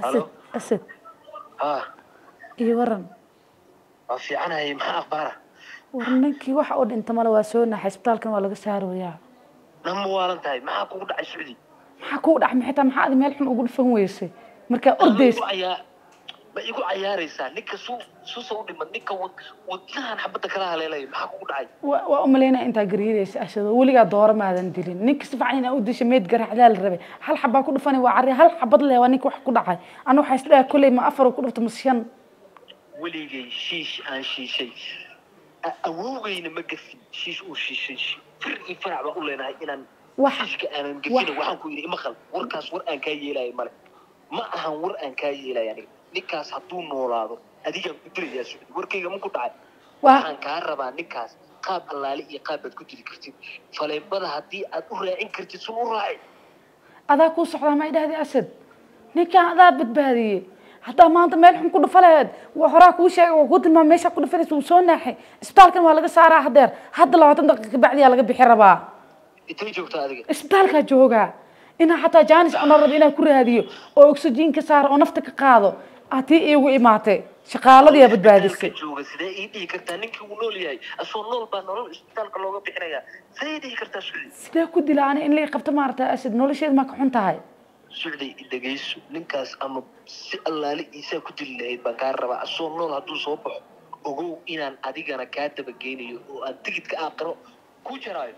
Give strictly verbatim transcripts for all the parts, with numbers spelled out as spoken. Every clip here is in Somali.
أسد أسد ها إيه ورن في أنا هي ما أخباره ورنك واحد أود أنت ما لو سوينا حسبتال كان ولا قصار وياه نم والنتهاي ما أكون داعي سعودي ما كود أحمد حتى ما حد ملح نقول فين ويسي مركا أرديس ما يقول عياريسا نيك سو سو صودي من نيك ود ودلها حبتك كلها ليلي ما أكون داعي وأملينا أنت قريديس أشد ولقى دور ما دندلين نيك سفعين أودي شميت جرح على الربي هل حبا كل فني وعري هل حبض له ونيك وح كل عاي أنا حس له كل ما أفر وكل تمشين ولقي شيش عن شيش شيء أوجي نمجف شيش وشيش فرق فرع بقول لنا إن شيش كأنا نجفينه وحن كويني مخل وركاس ورقان كاي لا يمر ما أهم ورقان كاي لا يعني نكاس حطون نولادو أديك بدري يا سعود وركيجا ممكن تعال وحن كهربا نكاس قاب الله لي قاب بتكتري كرتين فلا يبغى هدي أدور إن كرتين سنور راعي هذا كوس حلا ما يده أسد نكا هذا بتبهدي حتى ما أنت ملح كل فلاد وحراك وشيء وقلت ما ماشي كل فلاد وسون ناحي إسبتال كان ولا قصار حدير حد لو تندق بعدي على قبي حربا تيجي وقت هذا إسبتال كجوجا إن حتى جانس أنا ربنا كل هذه أو أكسجين كسار ونفتك قاضو أتي إيه وإماتي شقالة يا بتبهدي السي جوجا سيدا إيه كرتانك ونول ياي أصلا نول بانول إسبتال كلوجا بحنايا سيدا كرتاش سيدا كودي لأنا إن لي قفت مارتا أسد نول شيء ما كحنت هاي سعودي دقيس نكاس أما الله لي إنسان كتير اللي بكار ربع الصون نول هدو صبح وجو إن أديك أنا كاتب جيني وأنتيجت كأقرأ كوشراي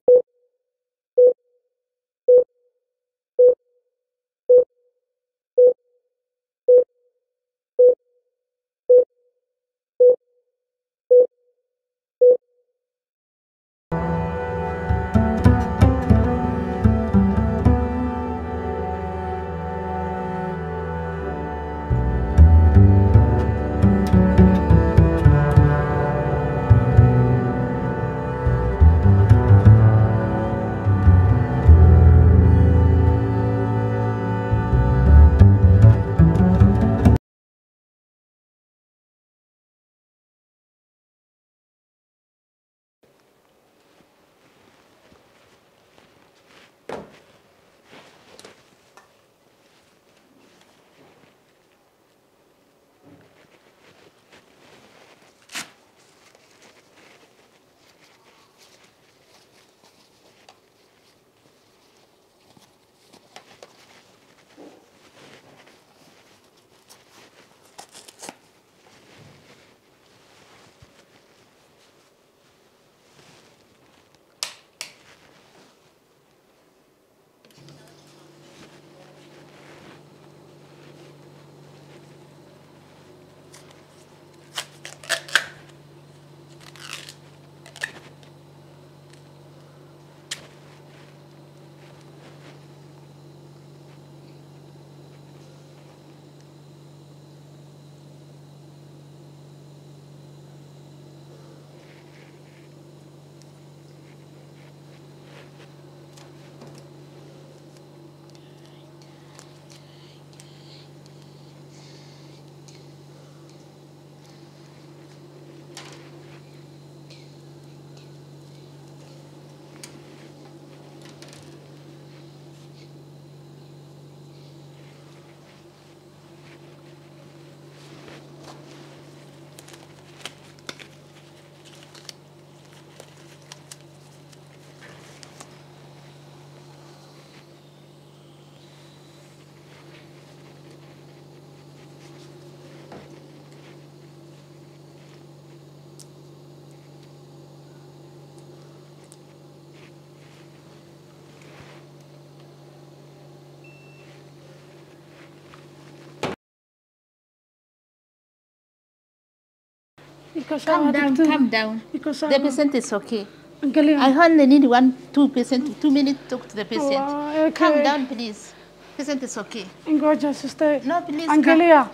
Calm down, calm down. The patient is okay. I only need one, two patient, two minutes to talk to the patient. Oh, okay. Calm down, please. Patient is okay. Gorgeous sister. No, please. Angelia.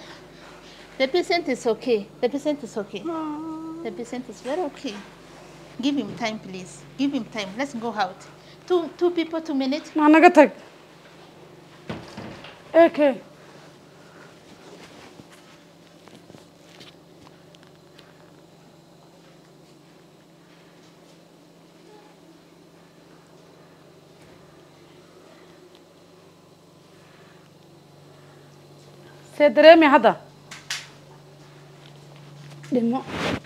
The patient is okay. The patient is okay. Oh. The patient is very okay. Give him time, please. Give him time. Let's go out. Two, two people, two minutes. Ma naga tag. Okay. سيدريمي هذا دمو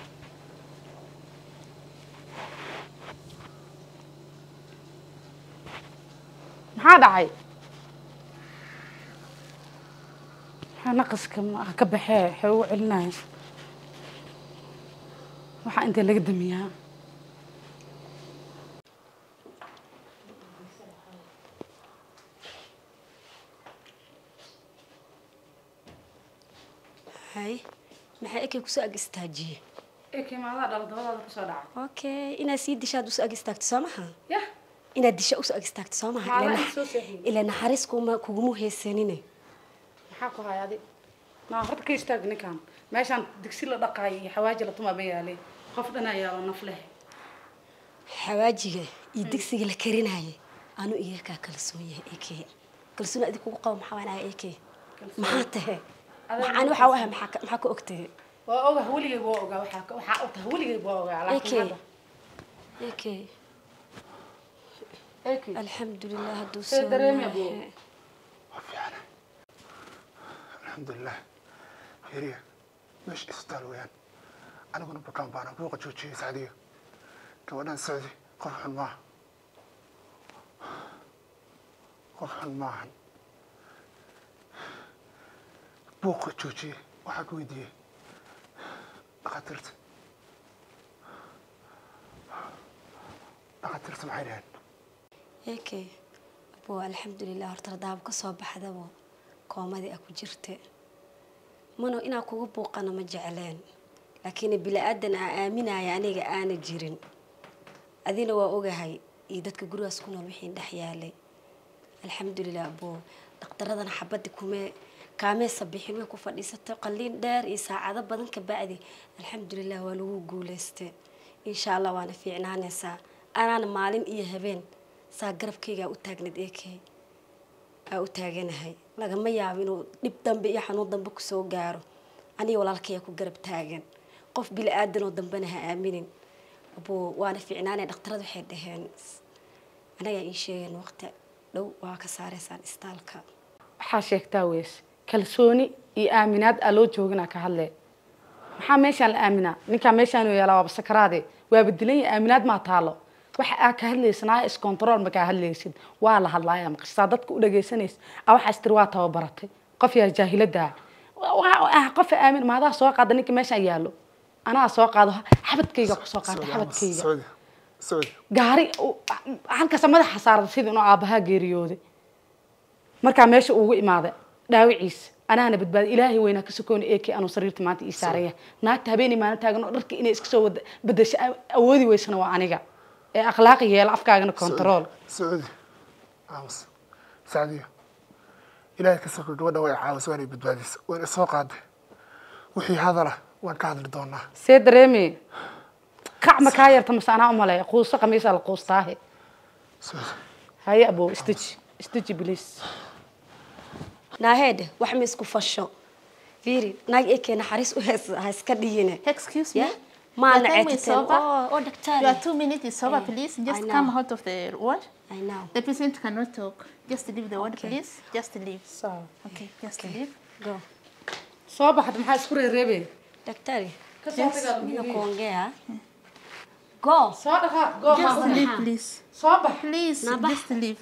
maxaa dhacay maxaa naqaska ka baxee waxay ugu celinaya waxaa inta laga damiyaa هاي maxay ekay ku soo ag istaajiye ekay maada dhal dabada ku soo dhacay okay ina sii dishaad u soo ag istaagto Soomaha yah ina disha u soo ag istaagto Soomaha ila naxariis kuma kugu heesanine maxaa ku hayadi ma horta ka istaag ninkan meeshan digsi la dhaqay xawaaji la tuma bayaalay qof dhan ayaa naf leh xawaajiga iyo digsiga la karinaayay anu iyo ka kalsoon yahay ekay kalsoon adigu ku qaw maxaa waana ekay maxaa tahay waxaan waxa waxa maxaa maxaa ku ogtay waa oga weligay waa oga waxa waxa u tahay weligay waa oga laakiin ekay ekay alxamdulillah haduu soo dareemay buu وفعلا الحمد لله خيرية مش استال ويان أنا كنا بكام بانا بوقة جوجي سعدية كوانا سعدي قرح الماء قرح الماء بوقة جوجي وحق ويدي قتلت قتلت معينين ekay boo alxamdulillah horta daab ka soo baxdaba koomadi aku jirte mano ina kugu booqana ma jecleen laakiin bilaadan aaminaya aniga aana jirin adina waa ogahay iyo dadka gurigaas ku nool wixii dhax yaalay alxamdulillah boo dhaqtaradan xabadi kume kaamee sabixin way ku fadhiisatay qaliin dheer iyo saacado badan ka bacdi alxamdulillah waa lagu guuleystay insha Allah waana fiicnaanaysaa anana maalin iyo habeen saa garabkayga u taagnad ekay aa u taaganahay lagama yaabo inuu dib dambe iyo xanuun dambe ku soo gaaro aniga walaalkay ku garab taagan qof bil aadan oo dambana ha aaminin aboo waana fiicnaanay dhaqtaradu waxay dhaheen anaga in sheegeen waqti dhow waa ka saaraysan istaalka waxa sheegtaa wees kalsooni iyo aaminaad aloo joogina ka hadle maxaa meeshan la aamina ninka meeshan uu yeelaa waa sakaraade waa beddelay aaminaad ma taalo waxa aad ka hadlaysnaa is control ma ka hadlaysid waa la hadlaaya ma qisada dadku u dhageysanays waxa istirwaa tababaratay qof yaa jaahilada waa qof aamin maada soo qaada ninka meesha yaalo ana soo qaado xabadkayga ku soo qaado xabadkayga سعودي سعودي gaari halkaas madaxa saaran sidii inuu aabaha geeriyooday marka meesha uu ugu imaaday dhaawiciis anaana badbaad ilaahay weyna ka sokoon eekay anu sariirta maanta ii saaraya naagta habeenii maalin taagan oo dharka inay iska soo bedesho awoodi weysana waa aniga ee akhlaaqi yeel afkaagana control سعودي امس سعدية إلهي كسر قوة ويا عاوز وين بدباديس وين السوق هذا وحي هذا له وين كهذا دونا سيدريمي كعمة كاير تمسانا أمالي قوسة قميصة القوسطاهي سعودي هيا أبو استجي استجي بليس naaheed wax ma isku fasho fiiri naag ekay naxariis u hees ha iska dhiyine Excuse me. ma Your time is naceeteen over. oo oo doctor Your two minutes is over, Eh, please. I Just know. come out of the ward. I know The patient cannot talk. Just leave the ward, Okay. please. Just leave. So, Okay, just Okay. leave. go soo baxad maxaa isku reereebay doctor ka soo tagaa mina kuongea go soo dhaqa go Just ma leave, please. soo bax Please, Naba. just leave.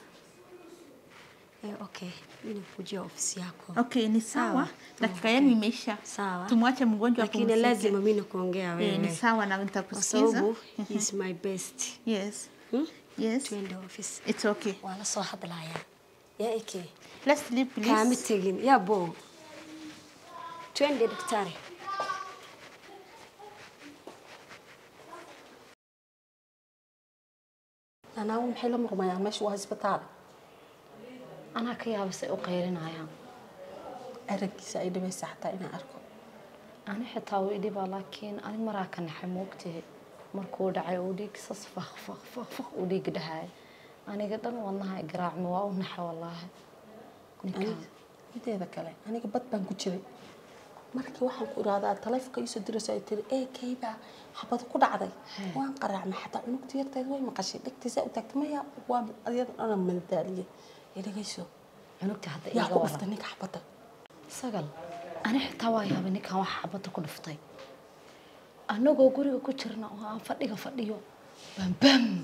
eh, okay mina kujia ofisi yako Okay, ni sawa. Dakika yenu imeisha. sawa Tumwache mgonjwa lakini apumzike. lazima mina kuongea Eh, ni wewe sawa na kwa nitakusikiza. sababu he is my best Yes. hmm? Yes. twende office It's okay. waa la soo hadlaaya yaa ekay Let's leave, kaami please. tegin yaa bo twende daktari أنا أول محل مرمى يعني مش وهسبتال أنا كيا بس أقيرنا يا أرجع سعيد بس حتى أنا أركض أنا حتى ويدي لكن أنا مرة كان حموقتي مركود عيودي قصص فخ فخ فخ فخ ودي قد هاي أنا قدر والله إقراع موا ونحى والله أنا نكا متى ذا كلام أنا قبضت بنك كذي markii waxaan ku iraadaa taleefanka ii soo diraysa ay tiri ee kayba xabad ku dhacday waan qaraacmay xataa cunugta yarteed way maqashay dhigtiisa u tagtay maya waa ayada ana madaaliyay ilagayso عنقت هذا yaa إيجا ku والله dhuftay ninka xabada سجل أنا حتى وايا بني كان واحد حبته كل فطي أنا جو قري كترنا وفدي فديو بام بام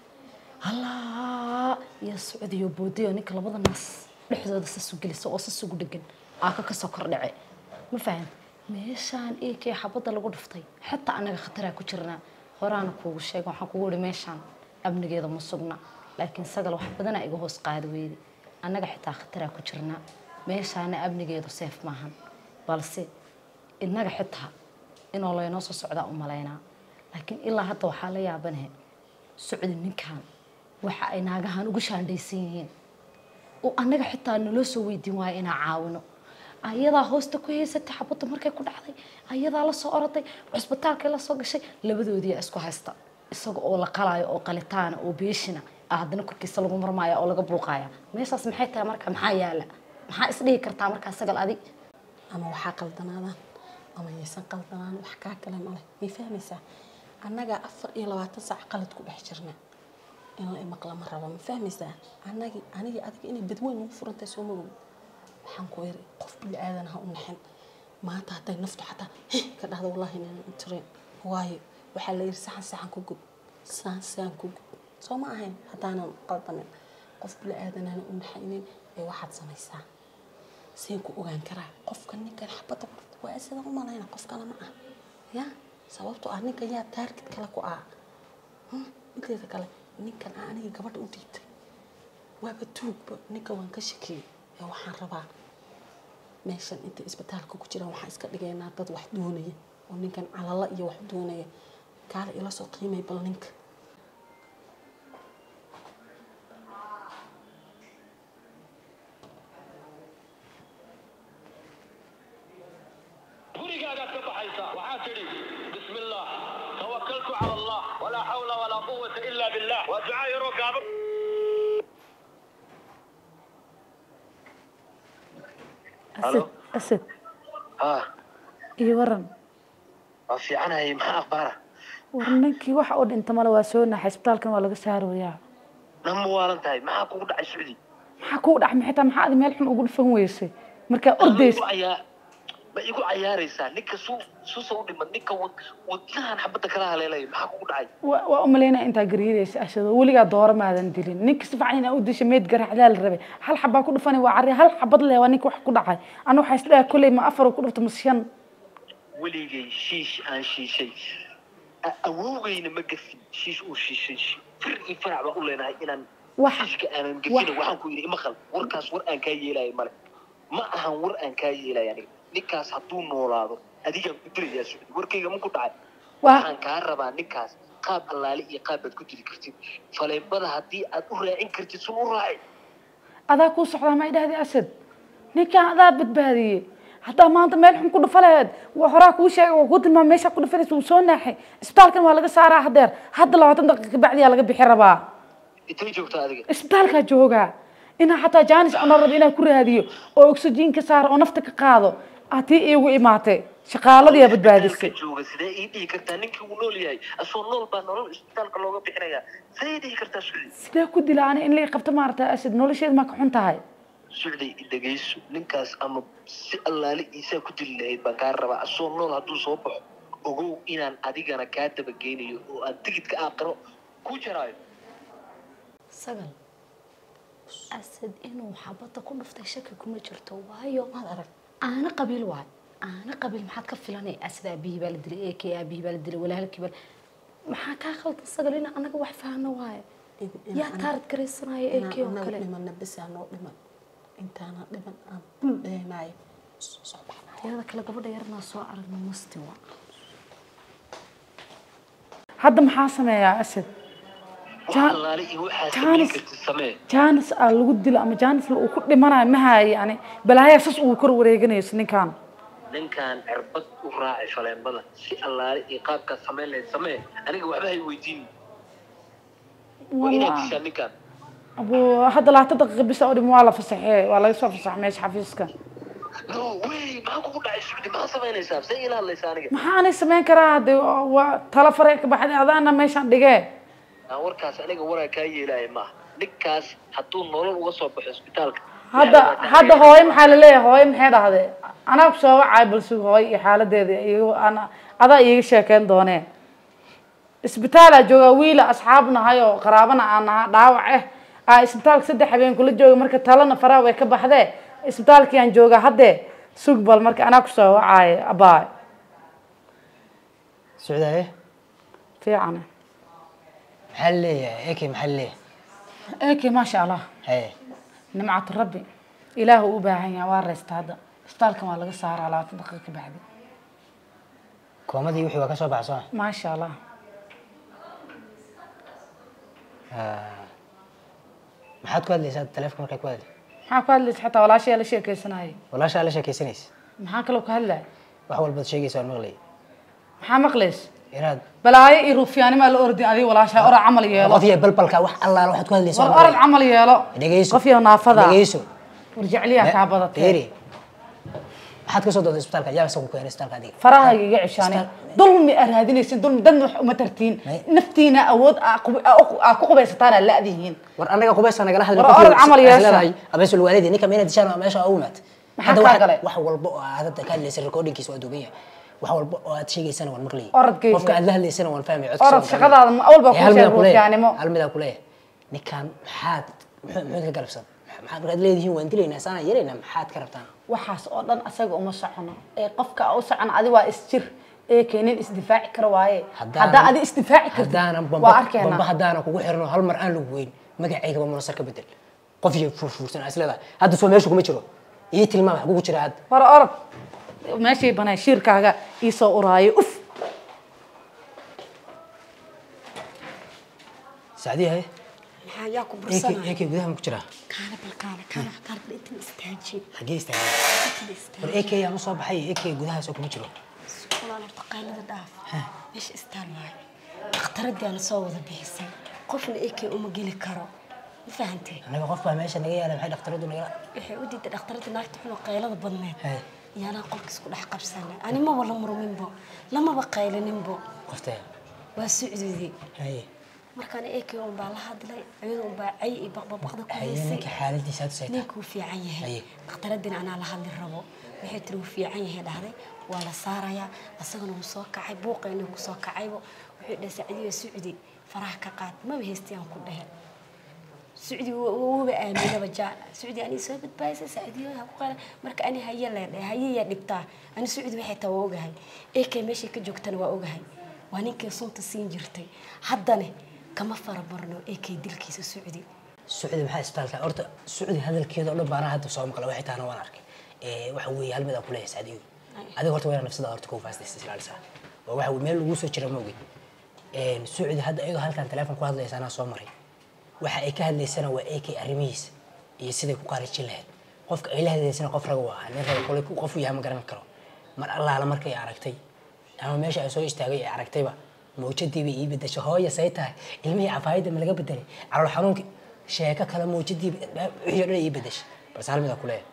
الله يا سعودي وبودي ونك لبض الناس لحظة بس السوق اللي سوق السوق دقن عاك كسكر دعي ما فهم ميشان إيه كي حبته لقول فطي حتى أنا خطرها كترنا هرانا كوغ شيء وحكوا ميشان أبني جيدا مصقنا لكن سجل واحد بدنا إيجوهس قاعد ويدي أنا حتى خطرها كترنا ميشان أبني جيدا سيف معهن balse inaga xitaa in oo leeno soo socda u maleena laakiin ilaa hadda waxa la yaabanahay socod ninkan waxa ay naagahan ugu shaandaysan yihiin oo anaga xitaa nala soo weydiin waay ina caawino ayada hoosta ku heysatay xabada markay ku dhacday ayada la soo orday cusbitaalka la soo gashay labadoodii isku haysta isaga oo la qalaayo oo qalitaan oo beeshina aadna korkiisa lagu marmaayo oo laga buuqaaya meeshaas maxay tahay marka maxaa yaala maxaa isdhihi kartaa marka sagal adig ama waxa qaldanaadaan ama yeesan qaldanaan wax ka kale ma leh mi fahmaysaa annaga afar iyo labaatan saac qalad ku dhex jirna in la maqla ma rabo ma fahmaysaa annagi aniga adiga inay badweyn ugu furantay soo madow waxaan ku yiri qof bil aadan ha u naxin maanta haday naftu xataa ka dhahdo wallahi inaan intireen waayo waxa la yiri saxan saxan ku gub saxan saxan ku gub soo ma ahayn hadaanan qaldanin qof bil aadan aan u naxinin ee waxaad samaysaa سينكو أوغان كرا قف كان نكان حبته وأسد أمم أنا قف كان معه يا سببته أنا كان يا تاركت كلا كوا هم مثل ذا كلا نكان أنا يقبض أوديت وبتوب نكان وانكشكي يا وحن ربع ماشان أنت إسبتال كوكو ترى وحاس كده ناتد وحدونية ونكان على الله يا وحدونية قال إلى سو قيمة يبلنك بسم الله توكلت على الله ولا حول ولا قوة إلا بالله ودعائي ركاب أسد أسد ها إيه ورن في عنها هي ما أخبارها ورنكي واحد أود أنت ماله واسونا حسبتال كان ولا قصار وياه نم والنتاي ما أقول على السعودي ما أقول أحمد حتى ما حد ملحن أقول فنويسي مركا أرديس ما يقول عياريسا نيكا سو سو سو دي نيكا ودلها حبتها كلها ليلي ما حكو دعي وأملينا أنت قريريس أشد ولقى دور ما دندلين نيك سفعين أودي شميت قرح على الربي هل حبا كل فني وعري هل حبض له ونيك وحكو دعي أنا وحيس لها كل ما أفر وكل تمسيان ولقى شيش عن شيشي أوغي نمقف شيش وشيش فرق فرع بقول لنا إن شيش كأنا نقفينه وحن كويني مخل وركاس ورقان كاي لا يمر ما أهم ورقان كاي لا يعني ninkaas hadduu noolaado adiga ku dirayaa Sacuudi warkayga ma ku dhacay waxaan ka rabaa ninkaas qaab allaali iyo qaab aad ku diri kartid faleebada hadii aad u raacin kartid soo u raaci adaa ku socdaa ma idhaahdi asad ninkaan adaa badbaadiyay hadaa maanta meel xun ku dhufaleed waa horaa ku sheegay oo ku tilmaamay meesha ku dhufanaysa uu soo naaxay isbitaalkan waa laga saaraa hadeer hadda labaatan daqiiqo bacdi laga bixi rabaa intee joogtaa adiga isbitaalka jooga ina hataa jaanis aan rabo inaan ku raadiyo oo oxygen ka saar oo nafta ka qaado أتي إيوه إماتة شقالة يا بدبادسة. جوجا سيدا إيدي كرتا نينك ونولي هاي أصلا نول بانول إستال كلوجا بحنايا سيدي كرتا سعودي. سيدا كودي لاني إن لي قفت مارتا أسد نول شيء ما كحنت هاي. سعودي إذا جيس نينكاس أما الله لي إيسا كودي اللي هيد بكار ربع أصلا نول هدو صوبح وجو إن أديك أنا كاتب جيني وأنتيجت كأقرأ كوجراي. سجل. أسد إنه حبطة كل في تشكل كم جرتوا وهايو ما أعرف. أنا قبيل واحد أنا قبيل محد كفلاني أسد أبيه بلدري إيه كي أبيه بلدري ولا هالكبر محاكا خلط الصقلين أنا جوا فهنا واي يا تارد كريسنا إيه كي وكله أنا لما نبص أنا لما أنت أنا لما إيه معي صباح يا ذاك اللي قبل يرنا سواء رجل مستوى هذا محاسمة يا أسد جانس جانس الود لا أما جانس لو كل مرة ما هي يعني بلا هي أساس وكر وريجني سنين كان نين كان عربت وراعي فلان بلا شيء الله إيقاب كسمين لين سمين أنا جوا بهاي ويدين وين أكشن كان أبو هذا لا تدق بس أودي موالف صحيح ولا يصف صح ماشي حفيزك نو وي ما أقول عايش بدي ما سمين حساب زي لا الله يسانك ما أنا سمين كراد وثلاث فريق بعد أذانا ماشي عندك warkaas aniga waraa ka yeelay ma ninkaas haduu nolol uga soo baxo isbitaalka هذا هذا هواي محل ليه هواي محل هذا أنا بسوي عيب سوق هواي حالة ده أنا هذا يشيء كان دونه إسبتال جوا ويلا أصحابنا هاي وقرابنا أنا داوعه إسبتال سد حبين كل جوا مركز تلنا فرا ويكبر هذا إسبتال كيان جوا هذا سوق بالمركز أنا بسوي عاي أباي سعودية في عنا محلية إيكي محلية إيكي ما شاء الله هي نمعة ربي إله أباهي وارست هذا إسبتال كمان لقى صار على دقيقة بعد كومدي وحي وكسر بعصا ما شاء الله maxaad ku hadlaysaa telefoonka markaa ku hadlay maxaa ku hadlaysaa xataa walaashay la sheekaysanayay walaashaa la sheekaysanaysa maxaa kaloo ka hadlay wax walbaad sheegaysaa waan maqlayay maxaa maqlays inaad balaayo iyo ruufyaanimo la ordin adiga walaashaa orod camal yeelo qof iyo balbalka wax allaala waxaad ku hadlaysaa war orod camal yeelo dhageyso qof iyo naafada dhageyso war jecliyaa kaa badatay teeri maxaad ka soo doontay isbitaalka yaa soo ku keenay isbitaalka adiga faraha iga cishaani dulmi araadinaysan dulmi dan wax uma tartiin naftiina awood aa ku qubaysataan la adihiin war anaga qubaysa nagala hadlay war orod camal yeeshay abees walwaalidi ninka meena dishaan meesha u maat hada wax walba oo aad ka hadlaysay recordingkiisa waa duuban yahay wax walba oo aad sheegaysana waan maqlay orodkayga qofka aad la hadlaysana waan fahmay codka orod shaqadaada ma awal baa ku sheegay ruufyaanimo hal mid ku leeyahay ninkan maxaad muxuu ka galabsan maxaad markaad leedihiin waan dilaynaa saana yareynaa maxaad ka rabtaan waxaas oo dhan asaga uma socono ee qofka u socon adi waa isjir ee keenin isdifaaci kara waaye hadda adi isdifaaci kartid waa arkeena bamba haddaana kugu xirno hal mar aan lagu weyn magacayga ba munasar ka bedel qof iyo furfursan isleedahay hadda soo meesha kuma jiro iyo tilmaam wax kugu jira had war orod meeshii banay shirkaaga ii soo uraayo uf saadiyahay yaa ku bursanaa eekay gudaha ma ku jiraa kaana bal kaana kaana kaana inta istaajin xagee istaagay war eekay aan soo baxay eekay gudaha soo kuma jiro walaal horta qaylada dhaaf meesha istaan waay dhakhtaradii aan soo wada bixisay qofna eekay uma geli karo ma fahantay anaga qof baa meesha naga yaala maxay dhakhtaradu naga waxay u diiday dhakhtarada naagta xun qaylada badneed yaana qolka isku dhex qabsanay ani ma wala muruminbo lamaba qaylaninbo qoftay waa sucudii hay markaan eekay oo baa la hadlay ayadoo baa ay i baqbaqda ku haysay ninka xaaladiisa aad saytaa ninku fiican yahay dhakhtaradina ana la hadli rabo waxay tiri fiican yahay dhahday waa la saaraya asagana uu soo kacay buuqayna ku soo kacaybo wuxuu dhahay saciidiyo sucudi faraha ka qaad ma haystaan ku dhahay sucudi uu ba aaminaba jaa sucudi ani soo badbaayay saciidiyo ku qala marka ani haye leedahay haye ya dhibtaa ani sucudi waxay taa ogahay eekay meesha ka joogtana waa ogahay waa ninkii sunta siin jirtay haddana kama farabarno eekay dilkiisa sucudi sucudi maxaa isbitaalka horta sucudi hadalkeeda oo dhan baana hadda soo maqla waxay taana waan arkay ee waxa weeye hal mid aan ku leeyahay saadiyo adiga horta waa nafsada horta ku faastaysa ilaalisa waa waxa meel lagu soo jira moogay een sucudi hadda ayadoo halkan telefoon ku hadlaysa anaa soo maray waxa ay ka hadlaysana waa eekay arrimihiisa iyo siday ku qaarajin lahayd qofka ay la hadlaysana qof rag waa nin rag kale qof uu yahay ma garan karo mar allaala markay aragtay ama meesha ay soo istaagay ay aragtayba موجودي بيبدأ شهاية سيتها علمي عفايدة من اللي قبل تاني على الحنون شيكة كلام موجودي يجري يبدأش بس عالم ذا كله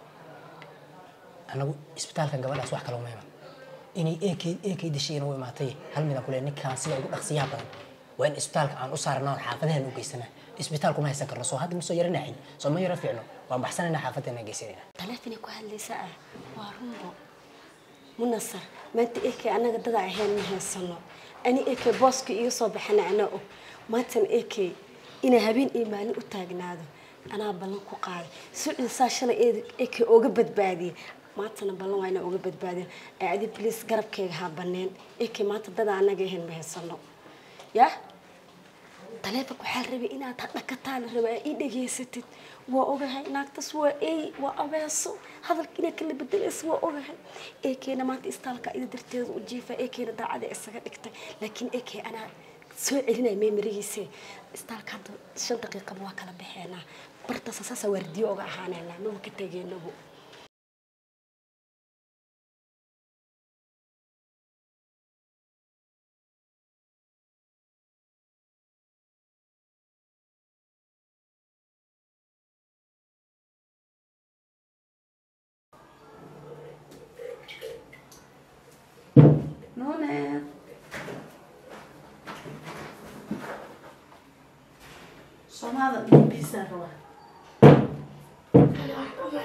أنا إسبتال كان قبل أسوأ كلام مهم إني إيكي إيكي دشين هو معطي علم ذا كله إنك كان سلا يقول أخسيها بدن وين إسبتال عن أسر نار حافظها إنه جيسنا إسبتال كم هيسكر رسوا هذا مسوي يرنحين سو ما يرفعنا وعم بحسنا حافظنا جيسنا تلفني كهل ساعة وارمبو منصر ما أنت إيكي أنا قد ضاع هين من هالصنع أنا إيكي باسكي يصاب حنا عناء ما تن إيكي إنا هبين إيمان وتاجناده أنا بلنكو قاعد سوء ساشنا إيكي أوجبت بادي ما تن بلن وين أوجبت بادي عادي بليس قرب كي هابنين إيكي ما تضد عنا جهين بهالصنع يا تلافك وحال ربي إنا تكتال ربي إيدي جيستت وأوجه إنك تسوى أي وأباسو هذا الكنا كله بدل أسوى أوجه إيه كنا ما تستالك إذا درتي وجيفة إيه كنا دا عاد إسقى إكتر لكن إيه كي أنا سوى لنا ميمريسي استالك هذا شن دقيقة بواكلا بحنا برتا ساسا وردي أوجه حنا لا مو كتجي نبو نونة صنادة بيسا روا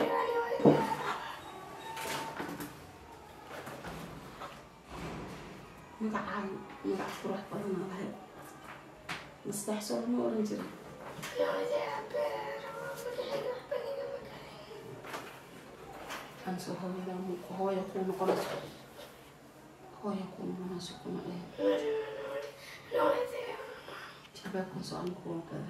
magacaan magac qurux badan aa lahayd maskax soo ma oran jirin aan soo hooyada hooyo ku noqonayso hooyo ku noqonayso kuma leh shabaabkan soo aan ku noqday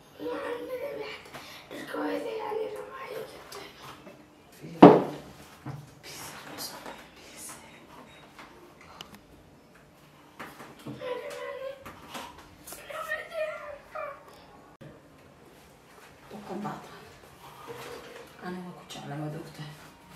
أنا ما كنت على ما دكتور.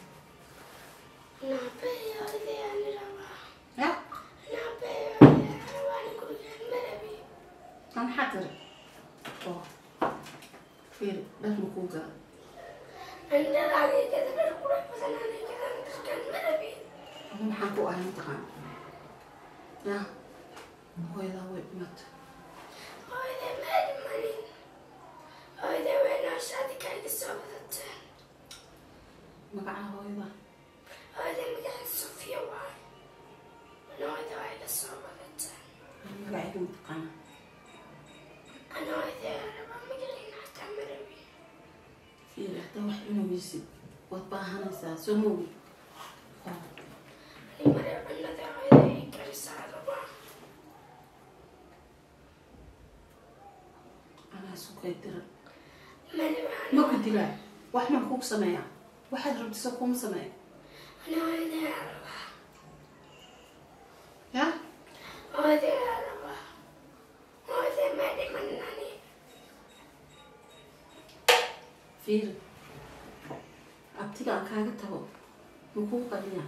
نبي هذي أنا روا. ها؟ نبي هذي أنا وأنا كل يوم مربي. أنا حاضر. أوه. فير بس مكوجا. أنا راجع كذا بقول بس أنا كذا كان مربي. أنا حكوا أنا تقان. يا. هو إذا هو مات. هو إذا مات ماني. هو إذا وين أشادي كان يسوي ذاته. مقعنا هو إذا. هذا مقعد صوفيا واي. أنا هذا وايد الصعوبة ذاته. أنا مقعد متقنا. أنا هذا أنا ما مقعدين حتى مربي. في رحلة واحد إنه يسيب وطبعها نسا سموي. أنا مرة أنا ذا هذا يكره سعادة. أنا سوكي ترى. ما كنت لا. واحد من خوك سمايا. واحد ربط سكوم سمايا. أنا هذا أعرفه. يا؟ هذا أعرفه. هذا ما أدري منني. فير. أبتدأ كاغا تبو. مكو قليا.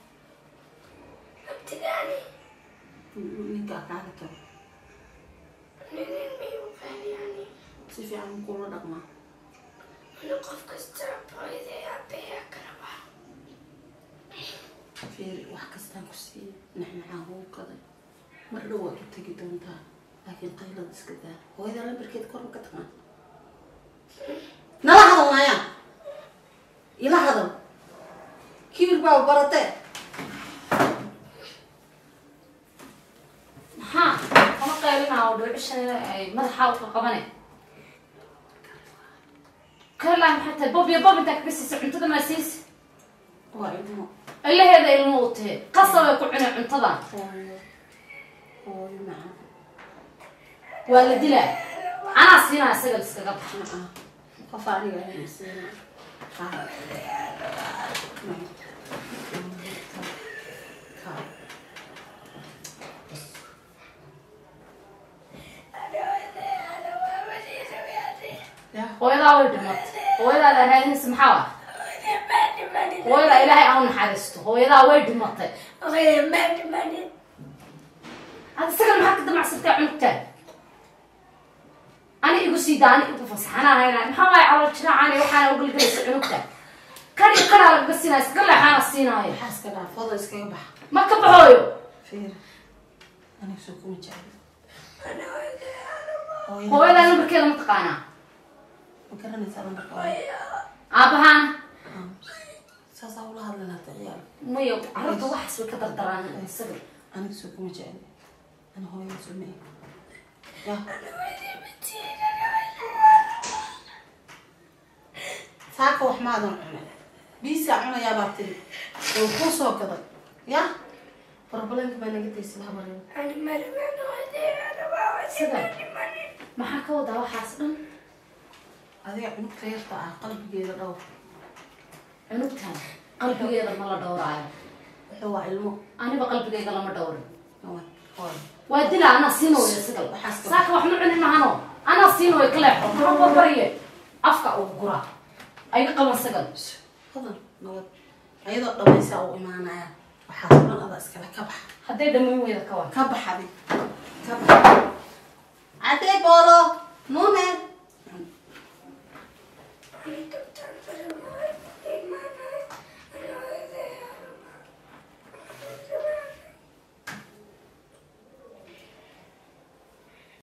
أبتدأني. نكا كاغا تبو. نين ميو فهلياني. سيفي عم كورو دقما. أنا قف كسترب هذا أبي أقربه. فير وحكستان كسي نحن عاهو كذا. مرة وقت تجي دونتها. لكن قيلة دسكتها. هو إذا لم بركيت كورو كتمان. نلا هذا مايا. إلى هذا. كيف بقى برته؟ ها أنا قايلين عودو عشان ما تحاول قبني كلام حتى بوب يا بوب أنت بس عنتظر ما سيس وعدنا. إلا هذا الموت قصة يكون عنا عنتظر هو معه. والدي لا أنا سينا سجل سجل قفاري على السينما. خا. hooyadaa way dhimatay hooyadaa la raadin samxawa hooyadaa ilaahay aan naxariisto hooyadaa way dhimatay hada isaga maxaad ka damacsatay cunugtaan ani igu sii daa ani igu fasaxanaanayna maxaa waay calool jiraacaan waxaana u galgalaysa cunugtaan kani kanaa lagaga siinaya iska leexaana siinaayo xaaska dhaafooda iskaga baxa ma ka baxooyo fiir aniga soo kuma jecel hooyadaa nambarkeeda ma taqaanaa garanaysaa nambarka aabahaana saasaa ula hadlanaa ciyaal maya carruurta waxaas way ka dardaraan isaga aniga soo kuma jecel ana hooyada soo mee ya saaka wax maadan cunay biisa cunayaa baa tiri oo kuu soo gaday ya barbalanka baa naga taysid habaryo sida maxaa ka wadaa waxaas dhan adiga cunugta yarta ah qalbigeeda dhowr cunugtan qalbigeeda ma la dhowraayo wuxuu waa ilmo aniba qalbigeyga lama dhowrin hooy waa dila anaa siinooya sigal saaka wax ma cunin mahano anaa siinooya kaleexo maxaa barbariye afka ugu guraa ayga qaban sagal hodan nabad ayadoo dhamaysaa uu imaanaya waxaas dhan ada iskale ka bax hadday dhammayn weyda ka waa ka baxadi ka bax cadee boolo nuune